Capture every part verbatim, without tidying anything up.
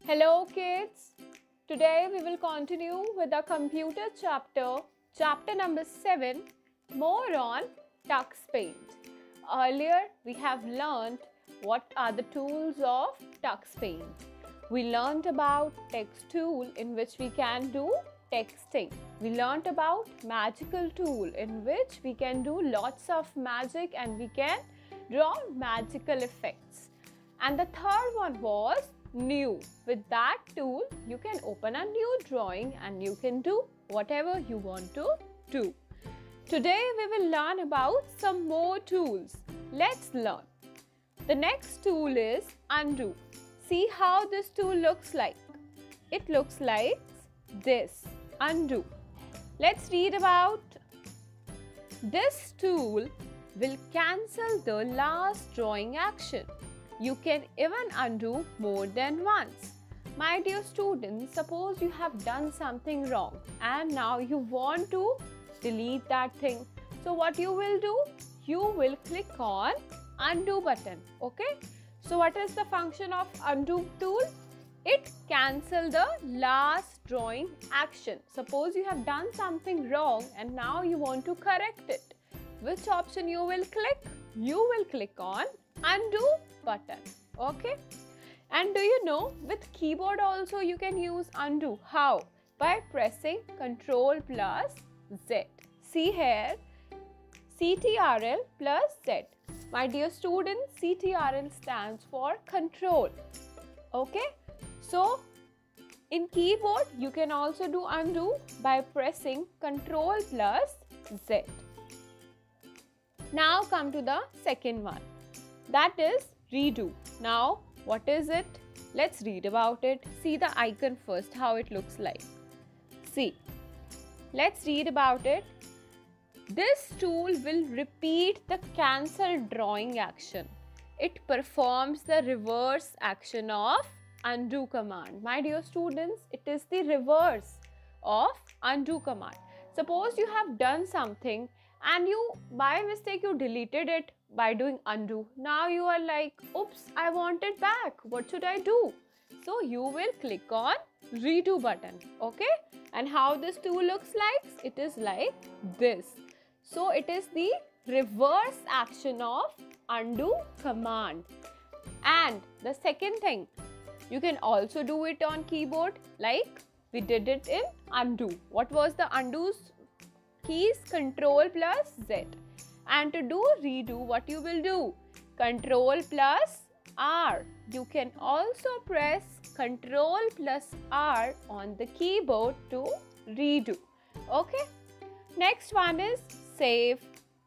Hello kids, today we will continue with the computer chapter, chapter number seven, more on Tux Paint. Earlier we have learned what are the tools of Tux Paint. We learned about text tool in which we can do texting. We learned about magical tool in which we can do lots of magic and we can draw magical effects. And the third one was new. With that tool, you can open a new drawing and you can do whatever you want to do. Today, we will learn about some more tools. Let's learn. The next tool is undo. See how this tool looks like. It looks like this, undo. Let's read about. This tool will cancel the last drawing action. You can even undo more than once. My dear students, suppose you have done something wrong and now you want to delete that thing. So what you will do? You will click on undo button. Okay. So what is the function of undo tool? It cancels the last drawing action. Suppose you have done something wrong and now you want to correct it. Which option you will click? You will click on undo button. Okay. And do you know with keyboard also you can use undo. How? By pressing Control plus Z. See here, C T R L plus Z. My dear students, C T R L stands for control. Okay. So in keyboard you can also do undo by pressing Control plus Z. Now come to the second one. That is redo. Now what is it? Let's read about it. See the icon first, how it looks like. See. Let's read about it. This tool will repeat the cancel drawing action. It performs the reverse action of undo command. My dear students, it is the reverse of undo command. Suppose you have done something and you by mistake you deleted it by doing undo. Now you are like, oops, I want it back. What should I do? So you will click on redo button. Okay. And how this tool looks like? It is like this. So it is the reverse action of undo command. And the second thing, you can also do it on keyboard like we did it in undo. What was the undo's keys? Control plus Z. And to do redo, what you will do? Control plus R. You can also press Control plus R on the keyboard to redo. Okay. Next one is save.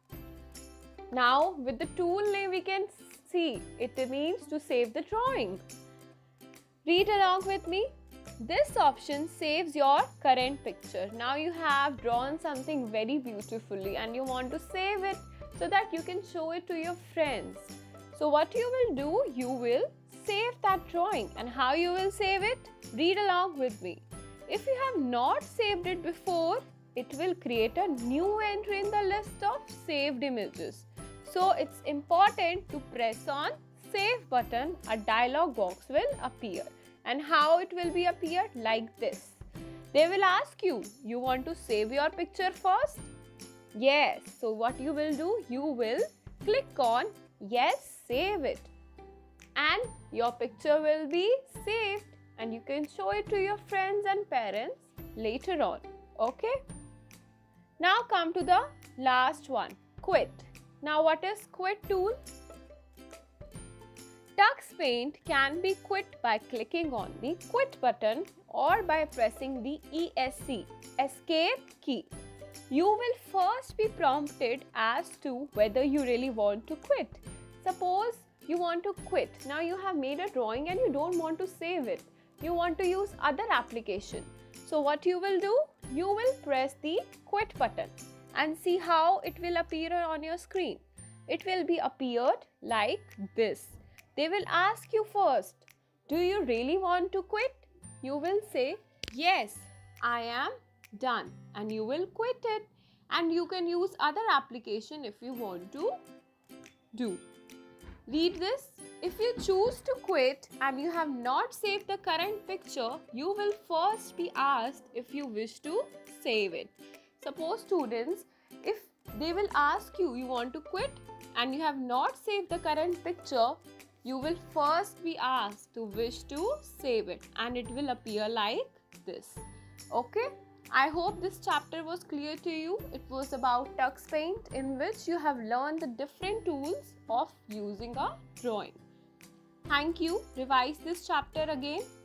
Now with the tool name we can see it means to save the drawing. Read along with me. This option saves your current picture. Now you have drawn something very beautifully and you want to save it so that you can show it to your friends. So what you will do, you will save that drawing. And how you will save it? Read along with me. If you have not saved it before, it will create a new entry in the list of saved images. So it's important to press on save button. A dialog box will appear. And how it will be appeared? Like this. They will ask you, you want to save your picture first? Yes. So what you will do? You will click on yes, save it. And your picture will be saved. And you can show it to your friends and parents later on. Okay. Now come to the last one. Quit. Now what is quit tool? Tux Paint can be quit by clicking on the quit button or by pressing the E S C, escape key. You will first be prompted as to whether you really want to quit. Suppose you want to quit. Now you have made a drawing and you don't want to save it. You want to use other application. So what you will do? You will press the quit button and see how it will appear on your screen. It will be appeared like this. They will ask you first, do you really want to quit? You will say, yes, I am done. And you will quit it. And you can use other application if you want to do. Read this. If you choose to quit and you have not saved the current picture, you will first be asked if you wish to save it. Suppose students, if they will ask you, you want to quit and you have not saved the current picture, you will first be asked to wish to save it and it will appear like this. Okay? I hope this chapter was clear to you. It was about Tux Paint, in which you have learned the different tools of using a drawing. Thank you. Revise this chapter again.